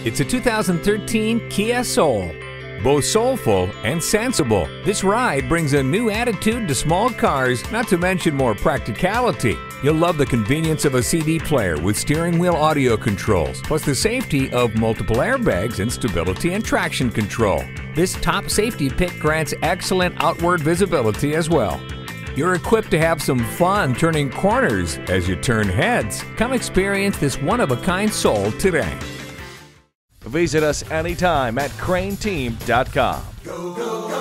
It's a 2013 Kia Soul. Both soulful and sensible, this ride brings a new attitude to small cars, not to mention more practicality. You'll love the convenience of a CD player with steering wheel audio controls, plus the safety of multiple airbags and stability and traction control. This top safety pick grants excellent outward visibility as well. You're equipped to have some fun turning corners as you turn heads. Come experience this one-of-a-kind Soul today. Visit us anytime at crainteam.com. Go, go, go.